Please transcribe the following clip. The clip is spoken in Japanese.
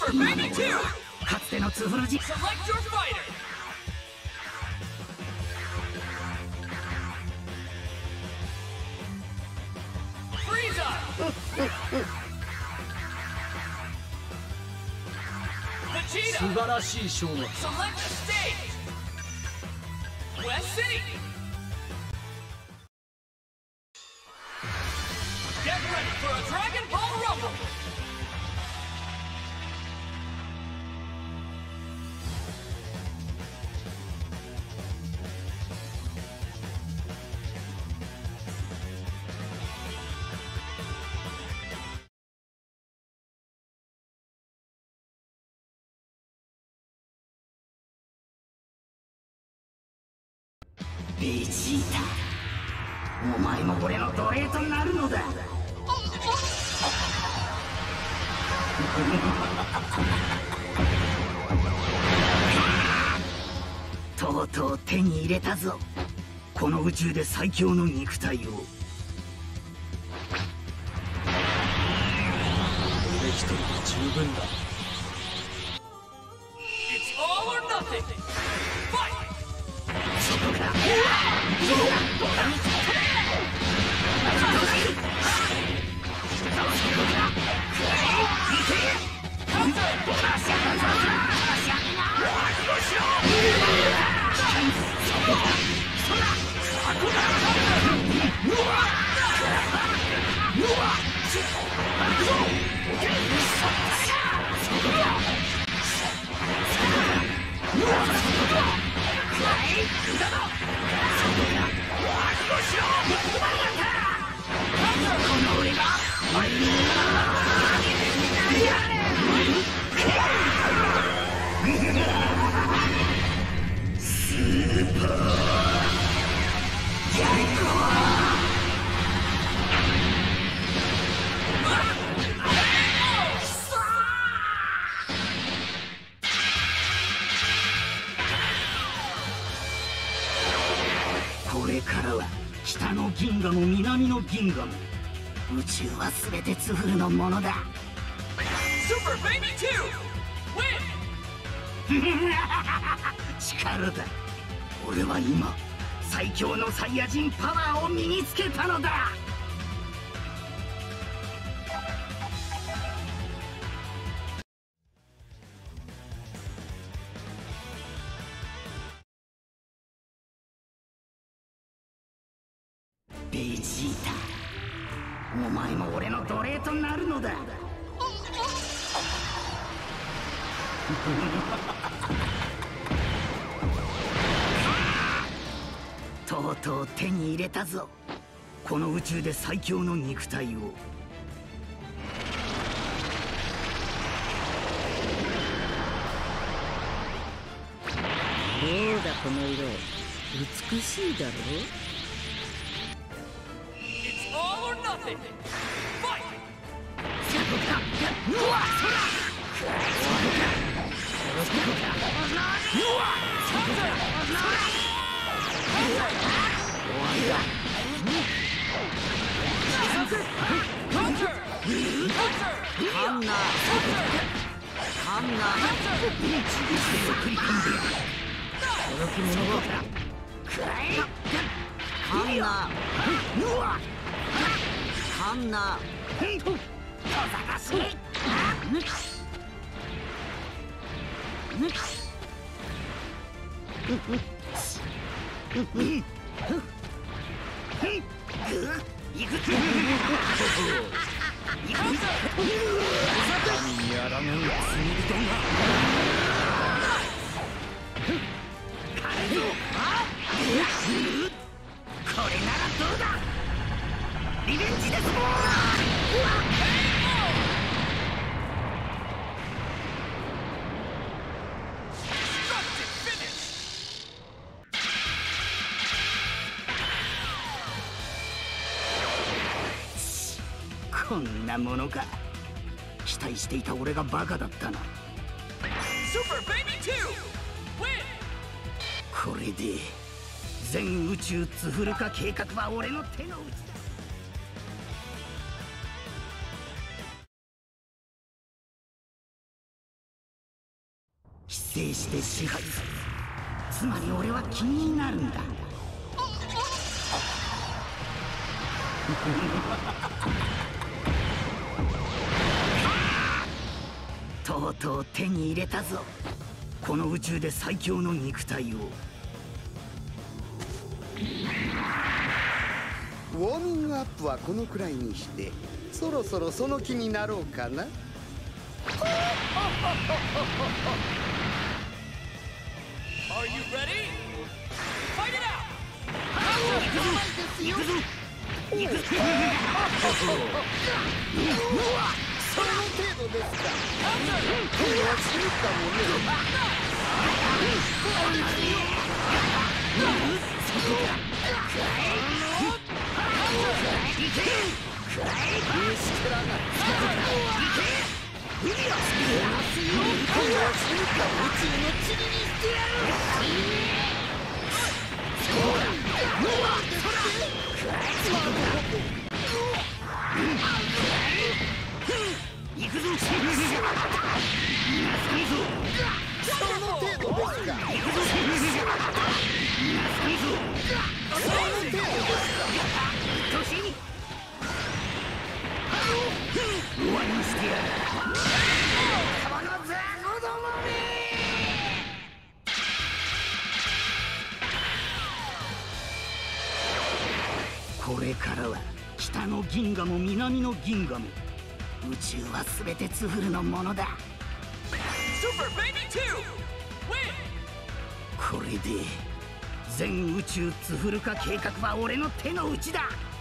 今の俺はかつてのツフルジ。 素晴らしい勝負。 ベジータ、お前も俺の奴隷となるのだ。とうとう手に入れたぞ、この宇宙で最強の肉体を。 俺一人で十分だ。 これからは北の銀河も南の銀河も宇宙は全てツフルのものだ。力だ。俺は今最強のサイヤ人パワーを身につけたのだ。ベジータ、お前も俺の奴隷となるのだ。とうとう手に入れたぞ、この宇宙で最強の肉体を。 どうだこの色、美しいだろう。神やらぬ罪人これならどうだ。リベンジですもん。こんなものか。期待していた俺がバカだったな。これで全宇宙ツフル化計画は俺の手の内だ。 制して支配する。つまり俺は君になるんだ。とうとう手に入れたぞ、この宇宙で最強の肉体を。 ウォーミングアップはこのくらいにして、そろそろその気になろうかな。 Are you ready? Fight it out! 行くぞ行くぞ。 その程度ですか。これは死ぬかもね。虫けらがこれは死ぬか宇宙の塵にしてやる。そうだ。行くぞ。その程度ですか。行くぞ。その程度ですか。終わりにしてやる。この雑魚どもめ。これからは北の銀河も南の銀河も宇宙は全てツフルのものだ。 Super Baby 2! Win! これで全宇宙ツフル化計画は俺の手の内だ。